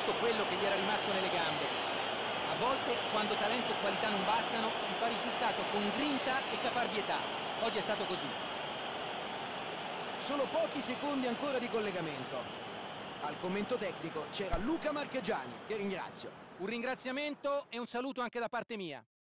tutto quello che gli era rimasto nelle gambe. A volte, quando talento e qualità non bastano, si fa risultato con grinta e caparbietà. Oggi è stato così. Solo pochi secondi ancora di collegamento. Al commento tecnico c'era Luca Marchegiani, che ringrazio. Un ringraziamento e un saluto anche da parte mia.